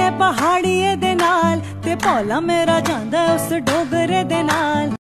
पहाड़िए दे नाल ते भोला मेरा जांदा उस डोगरे दे नाल।